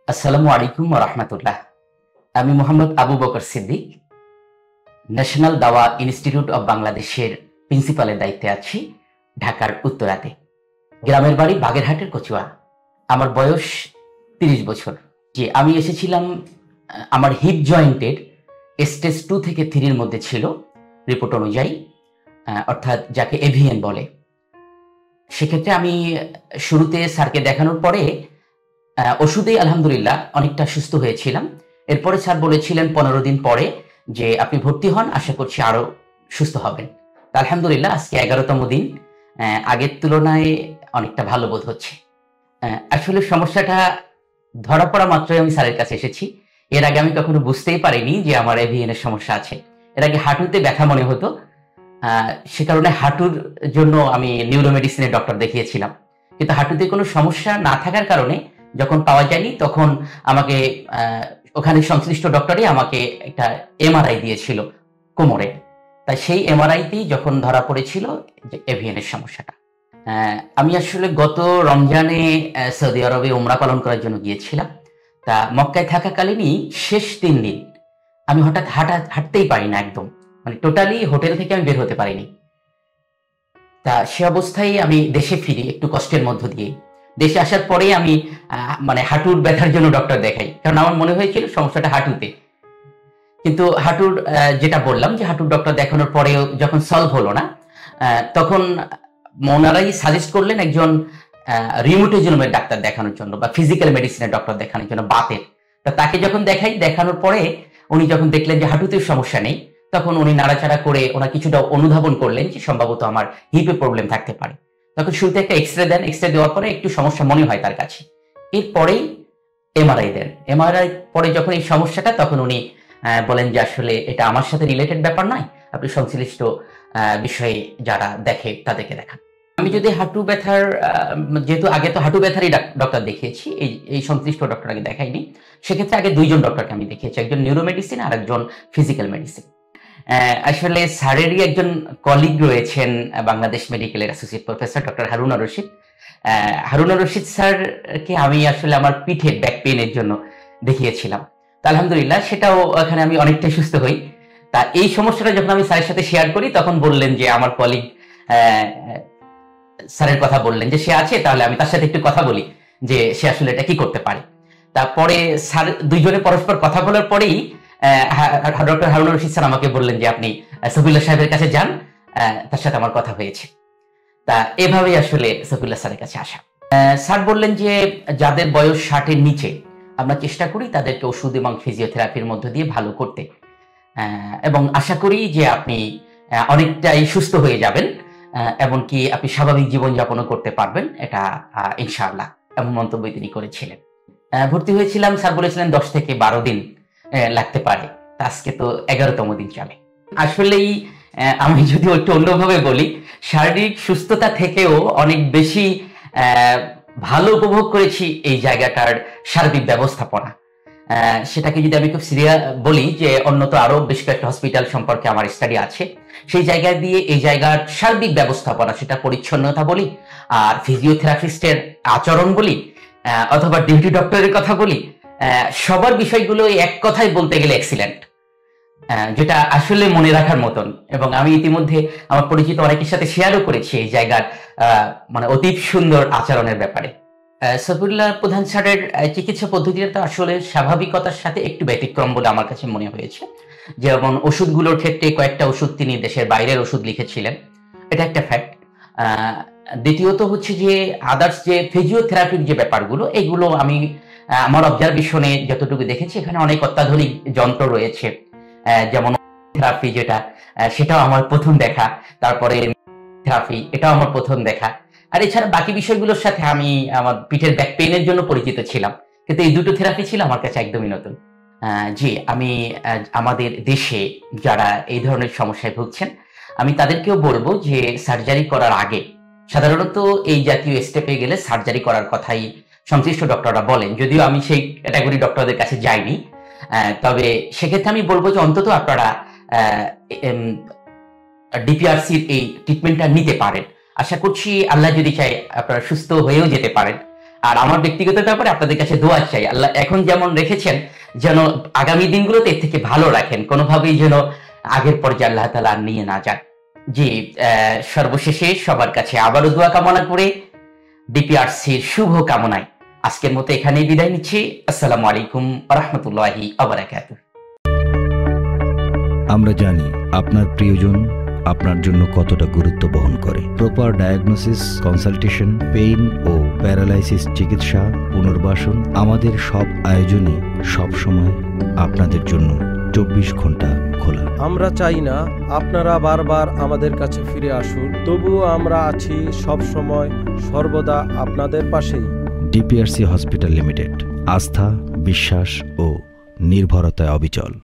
আসসালামু আলাইকুম ওয়া রাহমাতুল্লাহ। আমি Mohammad Abu Bakar Siddique, national Dawah institute of বাংলাদেশের প্রিন্সিপালের দায়িত্বে আছি ঢাকার উত্তরাতে। গ্রামের বাড়ি বাগেরহাটের কচুয়া। আমার বয়স ৩০ বছর। যে আমি এসেছিলাম আমার হিপ জয়েন্টের স্টেজ 2 থেকে 3 এর মধ্যে ছিল রিপোর্ট অনুযায়ী, অর্থাৎ যাকে এভিএন বলে। সেক্ষেত্রে আমি শুরুতে স্যারকে দেখানোর পরে ওষুধেই আলহামদুলিল্লাহ অনেকটা সুস্থ হয়েছিলাম। এরপরে স্যার বলেছিলেন 15 দিন পরে যে আপনি ভর্তি হন, আশা করছি আরো সুস্থ হবেন। তা আলহামদুলিল্লাহ আজকে 11তম দিন, আগের তুলনায় অনেকটা ভালো বোধ হচ্ছে। আসলে সমস্যাটা ধরা পড়া মাত্রই আমি স্যারের কাছে এসেছি। এর আগে আমি কখনো বুঝতেই পারিনি যে আমার এভিএন এর সমস্যা আছে। এর আগে হাঁটুতে ব্যথা মনে হতো, সে কারণে হাঁটুর জন্য আমি নিউরোমেডিসিনের ডক্টর দেখিয়েছিলাম। কিন্তু হাঁটুতে কোনো সমস্যা না থাকার কারণে যখন পাওয়া যায়নি তখন আমাকে ওখানে সংশ্লিষ্ট ডক্টরই আমাকে একটা এমআরআই দিয়েছিল কোমরে। তাই সেই এমআরআইতেই যখন ধরা পড়েছিল যে এভিএন এর সমস্যাটা। আমি আসলে গত রমজানে সৌদি আরবে উমরা পালন করার জন্য গিয়েছিলাম। তা মক্কায় থাকাকালীনই শেষ 3 দিন আমি হঠাৎ হাঁটতেই পারি না একদম, মানে টোটালি হোটেল থেকে আমি বের হতে পারিনি। তা সে অবস্থায় আমি দেশে ফিরি একটু কষ্টের মধ্য দিয়ে। দেশে আসার পরেই আমি মানে হাঁটুর ব্যথার জন্য ডক্টর দেখাই, কারণ আমার মনে হয়েছিল সমস্যাটা হাঁটুতে। কিন্তু হাঁটুর যেটা বললাম যে হাঁটুর ডক্টর দেখানোর পরেও যখন সলভ হলো না, তখন ওনারাই সাজেস্ট করলেন একজন রিউমেটোলজির ডাক্তার দেখানোর জন্য বা ফিজিক্যাল মেডিসিনের ডক্টর দেখানোর জন্য বাতের। তা তাকে যখন দেখাই, দেখানোর পরে উনি যখন দেখলেন যে হাঁটুতেও সমস্যা নেই, তখন উনি নাড়াচাড়া করে ওনার কিছুটা অনুধাবন করলেন যে সম্ভবত আমার হিপে প্রবলেম থাকতে পারে। তখন শুরুতে একটা এক্সরে দেন, এক্সরে দেওয়ার পরে একটু সমস্যা মনে হয় তার কাছে। এরপরেই এমআরআই দেন। এমআরআই পরে যখন এই সমস্যাটা, তখন উনি বলেন যে আসলে এটা আমার সাথে রিলেটেড ব্যাপার নয়, আপনি সংশ্লিষ্ট বিষয়ে যারা দেখে তাদেরকে দেখান। আমি যদি হাঁটু ব্যথার, যেহেতু আগে তো হাঁটু ব্যথারই ডক্টর দেখিয়েছি, এই সংশ্লিষ্ট ডক্টর আগে দেখাইনি, সেক্ষেত্রে আগে 2 জন ডক্টরকে আমি দেখিয়েছি, একজন নিউরোমেডিসিন আর একজন ফিজিক্যাল মেডিসিন। আসলে স্যারেরই একজন কলিগ রয়েছেন বাংলাদেশ মেডিকেলের associate professor doctor Haruna Rashid. Haruna Rashid স্যারকে আমি আসলে আমার পিঠে ব্যাক পেইনের জন্য দেখিয়েছিলাম। তা আলহামদুলিল্লাহ সেটাও এখানে আমি অনেকটাই সুস্থ হই। তা এই সমস্যাটা যখন আমি স্যারের সাথে শেয়ার করি, তখন বললেন যে আমার কলিগ স্যারের কথা বললেন যে সে আছে, তাহলে আমি তার সাথে একটু কথা বলি যে সে আসলে এটা কি করতে পারে। তারপরে স্যার দুইজনে পরস্পর কথা বলার পরেই ডক্টর হারুন রশিদ স্যার আমাকে বললেন যে আপনি সফিউল্লাহ সাহেবের কাছে যান, তার সাথে আমার কথা হয়েছে। তা এভাবেই আসলে সফিউল্লাহ স্যারের কাছে আসা। স্যার বললেন যে যাদের বয়স 60-এর নিচে আমরা চেষ্টা করি তাদেরকে ওষুধ এবং ফিজিওথেরাপির মধ্য দিয়ে ভালো করতে, এবং আশা করি যে আপনি অনেকটাই সুস্থ হয়ে যাবেন, এমনকি আপনি স্বাভাবিক জীবনযাপনও করতে পারবেন, এটা ইনশাআল্লাহ, এমন মন্তব্য তিনি করেছিলেন। ভর্তি হয়েছিলাম, স্যার বলেছিলেন 10 থেকে 12 দিন লাগতে পারে। আজকে তো 11তম দিন চলে। আসলেই আমি যদি একটু অন্যভাবে বলি, শারীরিক সুস্থতা থেকেও অনেক বেশি ভালো উপভোগ করেছি এই জায়গাটার সার্বিক ব্যবস্থাপনা। সেটাকে যদি আমি খুব সিরিয়াস বলি, যে অন্যত আরো বেশ কয়েকটা হসপিটাল সম্পর্কে আমার স্টাডি আছে, সেই জায়গা দিয়ে এই জায়গার সার্বিক ব্যবস্থাপনা, সেটা পরিচ্ছন্নতা বলি, আর ফিজিওথেরাপিস্টের আচরণ বলি, অথবা ডিউটি ডক্টরের কথা বলি, সবার বিষয়গুলো এক কথায় বলতে গেলে এক্সিলেন্ট, যেটা আসলে মনে রাখার মতন। এবং আমি ইতিমধ্যে আমার পরিচিত অনেকের সাথে শেয়ারও করেছি এই জায়গার মানে অতি সুন্দর আচরণের ব্যাপারে। সফিউল্লাহ প্রধান স্যারের চিকিৎসা পদ্ধতিটা তো আসলে স্বাভাবিকতার সাথে একটু ব্যতিক্রম বলে আমার কাছে মনে হয়েছে। যেমন ওষুধগুলোর ক্ষেত্রে কয়েকটা ওষুধ তিনি দেশের বাইরের ওষুধ লিখেছিলেন, এটা একটা ফ্যাক্ট। দ্বিতীয়ত হচ্ছে যে আদার্স যে ফিজিওথেরাপির যে ব্যাপারগুলো, এগুলো আমি আমার অবজারভেশনে যতটুকু দেখেছি, এখানে অনেক অত্যাধুনিক যন্ত্র রয়েছে, যেমন থেরাপি যেটা, সেটাও আমার প্রথম দেখা, তারপরে থেরাপি, এটাও আমার প্রথম দেখা। আর এছাড়া বাকি বিষয়গুলোর সাথে আমি আমার পিঠের ব্যাক পেইনের জন্য পরিচিত ছিলাম, কিন্তু এই দুটো থেরাপি ছিল আমার কাছে একদমই নতুন। জি, আমি আমাদের দেশে যারা এই ধরনের সমস্যায় ভুগছেন, আমি তাদেরকেও বলবো যে সার্জারি করার আগে, সাধারণত এই জাতীয় স্টেপে গেলে সার্জারি করার কথাই সংশ্লিষ্ট ডক্টররা বলেন, যদিও আমি সেই ক্যাটাগরি ডক্টরদের কাছে যাইনি। তবে সেক্ষেত্রে আমি বলবো যে অন্তত আপনারা ডিপিআরসির এই ট্রিটমেন্টটা নিতে পারেন। আশা করছি আল্লাহ যদি চায় আপনারা সুস্থ হয়েও যেতে পারেন। আর আমার ব্যক্তিগত ব্যাপারে আপনাদের কাছে দোয়া চাই, আল্লাহ এখন যেমন রেখেছেন যেন আগামী দিনগুলোতে এর থেকে ভালো রাখেন, কোনোভাবেই যেন আগের পর্যায়ে আল্লাহ তাআলা আর নিয়ে না যান। জি, সর্বশেষে সবার কাছে আবারও দোয়া কামনা করে ডিপিআরসির শুভ কামনায় আজকের মতো এখানেই বিদায় নিচ্ছি। আসসালামু আলাইকুম ওয়া রাহমাতুল্লাহি ওয়া বারাকাতুহু। আমরা জানি আপনার প্রিয়জন আপনার জন্য কতটা গুরুত্ব বহন করে। প্রপার ডায়াগনোসিস, কনসালটেশন, পেইন ও প্যারালাইসিস চিকিৎসা, পুনর্বাসন, আমাদের সব আয়োজনই সব সময় আপনাদের জন্য 24 ঘন্টা খোলা। আমরা চাই না আপনারা বারবার আমাদের কাছে ফিরে আসুন, তবুও আমরা আছি সব সময় সর্বদা আপনাদের পাশেই। ডিপিআরসি হসপিটাল লিমিটেড, আস্থা, বিশ্বাস ও নির্ভরতায় অবিচল।